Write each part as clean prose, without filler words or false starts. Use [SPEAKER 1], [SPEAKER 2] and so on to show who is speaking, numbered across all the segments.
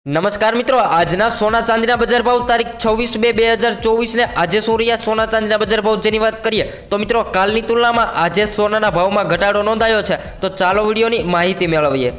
[SPEAKER 1] नमस्कार मित्रों, आजना सोना चांदीना बजार भाव तारीख 26/2/2024 ने आज શું રહ્યા સોના ચાંદીના બજાર ભાવ જેની વાત કરીએ તો મિત્રો કાલની તુલનામાં આજે સોનાના ભાવમાં ઘટાડો નોંધાયો છે। તો ચાલો વિડીયોની માહિતી મેળવીએ।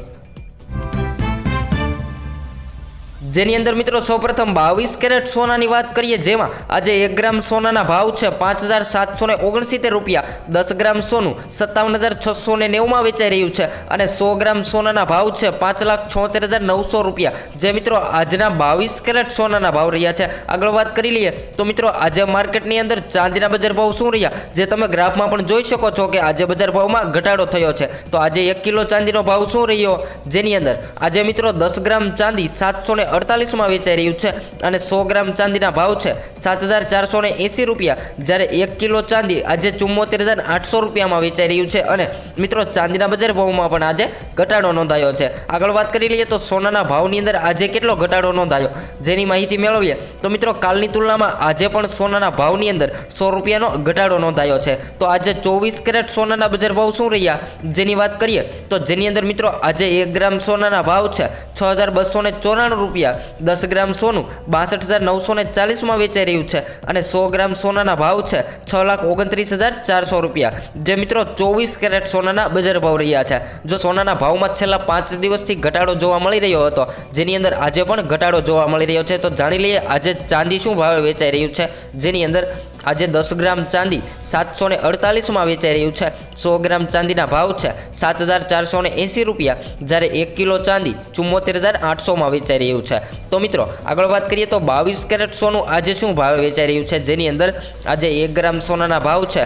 [SPEAKER 1] જેની અંદર મિત્રો સૌપ્રથમ 22 કેરેટ સોનાની વાત કરીએ જેમાં આજે 1 ગ્રામ સોનાના ભાવ છે 5769 રૂપિયા। 10 ગ્રામ સોનું 57,690 માં વેચાઈ રહ્યું છે અને 100 ગ્રામ સોનાના ભાવ છે 5,76,900 રૂપિયા। જે મિત્રો આજના 22 કેરેટ સોનાના ભાવ રહ્યા છે। આગળ વાત કરી લઈએ તો મિત્રો આજે માર્કેટની અંદર ચાંદીના બજાર ભાવ શું રહ્યા જે તમે ગ્રાફમાં પણ જોઈ શકો છો કે આજે બજાર ભાવમાં ઘટાડો થયો છે। તો આજે 1 કિલો ચાંદીનો ભાવ શું રહ્યો જેની અંદર આજે મિત્રો 10 ગ્રામ ચાંદી 748 માં વેચાઈ રહ્યું છે અને 100 ગ્રામ ચાંદીના ભાવ છે 7,480 રૂપિયા। જ્યારે 1 કિલો ચાંદી આજે 74,800 રૂપિયામાં વેચાઈ રહ્યું છે અને મિત્રો ચાંદીના બજાર ભાવમાં પણ આજે ઘટાડો નોંધાયો છે। આગળ વાત કરી લઈએ તો સોનાના ભાવની અંદર આજે કેટલો ઘટાડો નોંધાયો જેની માહિતી મેળવીએ તો મિત્રો કાલની તુલનામાં આજે પણ સોનાના ભાવની અંદર 100 રૂપિયાનો ઘટાડો નોંધાયો છે। તો આજે 24 કેરેટ સોનાના બજાર ભાવ શું રહ્યા જેની વાત કરીએ તો જેની અંદર મિત્રો આજે 1 ગ્રામ સોનાના ભાવ છે 6,294 રૂપિયા। 10 ગ્રામ સોનું 62,940 માં વેચાઈ રહ્યું છે અને 100 ગ્રામ સોનાના ભાવ છે 6,29,400 રૂપિયા। જે મિત્રો 24 કેરેટ સોનાના બજાર ભાવ રહ્યા છે। જો સોનાના ભાવમાં છેલ્લા 5 દિવસથી ઘટાડો જોવા મળી રહ્યો હતો જેની અંદર આજે પણ ઘટાડો જોવા મળી રહ્યો છે। તો જાણી લઈએ આજે ચાંદી શું ભાવે વેચાઈ રહ્યું છે જેની અંદર આજે 10 ગ્રામ ચાંદી 748 માં વેચાઈ રહ્યું છે। 100 ગ્રામ ચાંદીના ભાવ છે 7,480 રૂપિયા। જ્યારે 1 કિલો ચાંદી 74,800 માં વેચાઈ રહ્યું છે। તો મિત્રો આગળ વાત કરીએ તો 22 કેરેટ સોનું આજે શું ભાવે વેચાઈ રહ્યું છે જેની અંદર આજે 1 ગ્રામ સોનાના ભાવ છે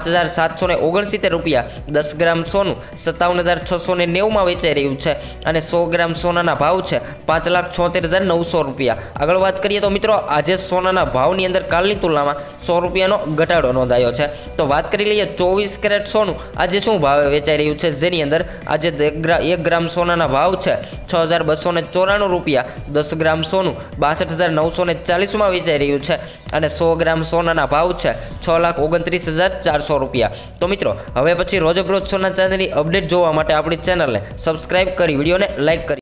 [SPEAKER 1] 5,769 રૂપિયા। 10 ગ્રામ સોનું 57,690 માં વેચાઈ રહ્યું છે અને 100 ગ્રામ સોનાના ભાવ છે 5,76,900 રૂપિયા। આગળ વાત કરીએ તો મિત્રો આજે સોનાના ભાવની અંદર કાલની તુલનામાં 100 રૂપિયાનો ઘટાડો નોંધાયો છે। તો વાત કરી લઈએ 24 કેરેટ સોનું આજે શું ભાવે વેચાઈ રહ્યું છે જેની અંદર આજે 1 ગ્રામ સોનાના ભાવ છે 6,294 રૂપિયા। 10 ગ્રામ સોનું 62,940 માં વેચાઈ રહ્યું છે અને 100 ગ્રામ સોનાના ભાવ છે 6,29,400 રૂપિયા। તો મિત્રો હવે પછી રોજબરોજ સોના ચાંદીની અપડેટ જોવા માટે આપણી ચેનલને સબસ્ક્રાઇબ કરી વિડીયોને લાઇક કરી